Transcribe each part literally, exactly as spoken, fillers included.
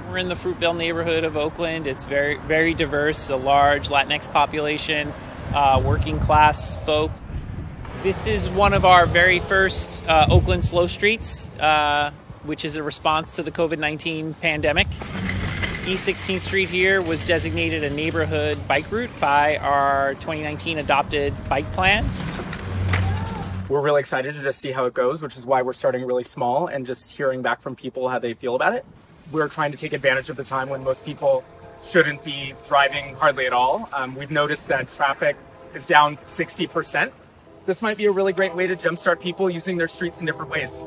We're in the Fruitvale neighborhood of Oakland. It's very, very diverse, a large Latinx population, uh, working class folks. This is one of our very first uh, Oakland slow streets, uh, which is a response to the COVID nineteen pandemic. East sixteenth Street here was designated a neighborhood bike route by our twenty nineteen adopted bike plan. We're really excited to just see how it goes, which is why we're starting really small and just hearing back from people how they feel about it. We're trying to take advantage of the time when most people shouldn't be driving hardly at all. Um, we've noticed that traffic is down sixty percent. This might be a really great way to jumpstart people using their streets in different ways.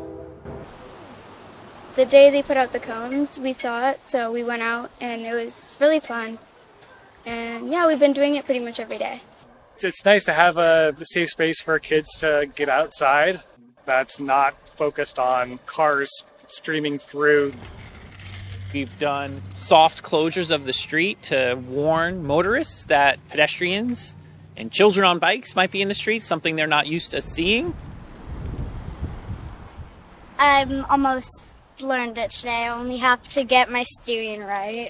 The day they put out the cones, we saw it, so we went out and it was really fun. And yeah, we've been doing it pretty much every day. It's nice to have a safe space for kids to get outside that's not focused on cars streaming through. We've done soft closures of the street to warn motorists that pedestrians and children on bikes might be in the street, something they're not used to seeing. I'm almost learned it today. I only have to get my steering right.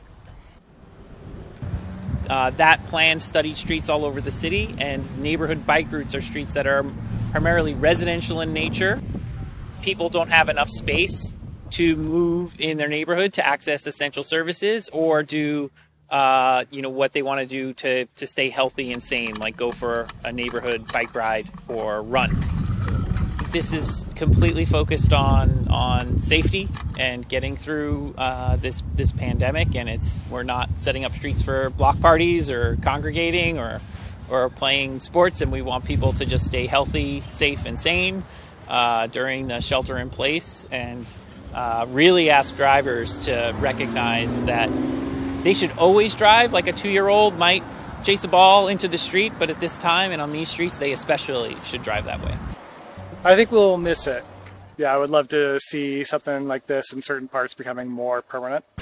Uh, that plan studied streets all over the city, and neighborhood bike routes are streets that are primarily residential in nature. People don't have enough space to move in their neighborhood to access essential services or do uh, you know, what they want to do to, to stay healthy and sane, like go for a neighborhood bike ride or run. This is completely focused on on safety and getting through uh, this this pandemic, and it's we're not setting up streets for block parties or congregating or or playing sports, and we want people to just stay healthy, safe, and sane uh, during the shelter in place, and uh, really ask drivers to recognize that they should always drive like a two-year-old might chase a ball into the street, but at this time and on these streets, they especially should drive that way. I think we'll miss it. Yeah, I would love to see something like this in certain parts becoming more permanent.